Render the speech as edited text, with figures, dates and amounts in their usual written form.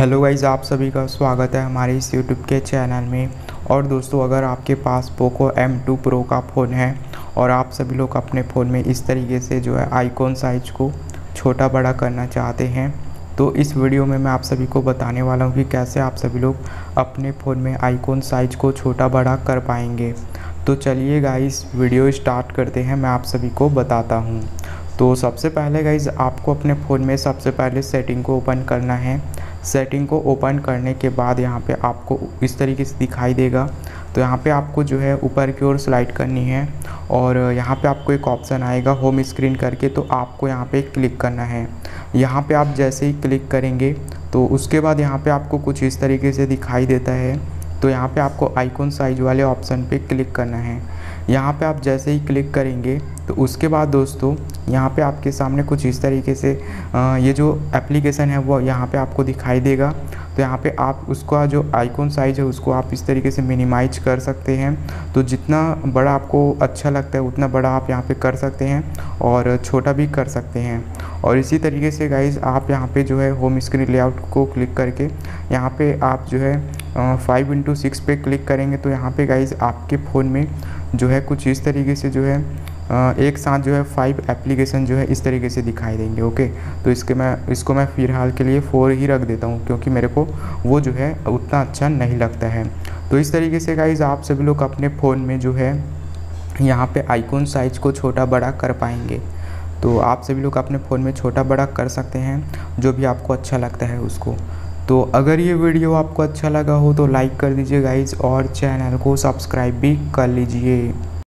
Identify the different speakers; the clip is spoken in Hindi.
Speaker 1: हेलो गाइज़, आप सभी का स्वागत है हमारे इस यूट्यूब के चैनल में। और दोस्तों, अगर आपके पास पोको M2 प्रो का फ़ोन है और आप सभी लोग अपने फ़ोन में इस तरीके से जो है आइकॉन साइज को छोटा बड़ा करना चाहते हैं, तो इस वीडियो में मैं आप सभी को बताने वाला हूं कि कैसे आप सभी लोग अपने फ़ोन में आइकॉन साइज को छोटा बड़ा कर पाएंगे। तो चलिए गाइज़, वीडियो स्टार्ट करते हैं, मैं आप सभी को बताता हूँ। तो सबसे पहले गाइज़, आपको अपने फ़ोन में सबसे पहले सेटिंग को ओपन करना है। सेटिंग को ओपन करने के बाद यहाँ पे आपको इस तरीके से दिखाई देगा। तो यहाँ पे आपको जो है ऊपर की ओर स्लाइड करनी है और यहाँ पे आपको एक ऑप्शन आएगा होम स्क्रीन करके, तो आपको यहाँ पे क्लिक करना है। यहाँ पे आप जैसे ही क्लिक करेंगे तो उसके बाद यहाँ पे आपको कुछ इस तरीके से दिखाई देता है। तो यहाँ पे आपको आइकॉन साइज वाले ऑप्शन पे क्लिक करना है। यहाँ पे आप जैसे ही क्लिक करेंगे तो उसके बाद दोस्तों यहाँ पे आपके सामने कुछ इस तरीके से ये जो एप्लीकेशन है वो यहाँ पे आपको दिखाई देगा। तो यहाँ पे आप उसका जो आइकॉन साइज है उसको आप इस तरीके से मिनिमाइज कर सकते हैं। तो जितना बड़ा आपको अच्छा लगता है उतना बड़ा आप यहाँ पे कर सकते हैं और छोटा भी कर सकते हैं। और इसी तरीके से गाइज़, आप यहाँ पे जो है होम स्क्रीन लेआउट को क्लिक करके यहाँ पे आप जो है 5x6 पे क्लिक करेंगे तो यहाँ पे गाइज़ आपके फ़ोन में जो है कुछ इस तरीके से जो है एक साथ जो है 5 एप्लीकेशन जो है इस तरीके से दिखाई देंगे। ओके, तो इसको मैं फ़िलहाल के लिए 4 ही रख देता हूँ, क्योंकि मेरे को वो जो है उतना अच्छा नहीं लगता है। तो इस तरीके से गाइज़ आप सभी लोग अपने फ़ोन में जो है यहाँ पे आइकॉन साइज को छोटा बड़ा कर पाएंगे। तो आप सभी लोग अपने फ़ोन में छोटा बड़ा कर सकते हैं, जो भी आपको अच्छा लगता है उसको। तो अगर ये वीडियो आपको अच्छा लगा हो तो लाइक कर दीजिए गाइज़, और चैनल को सब्सक्राइब भी कर लीजिए।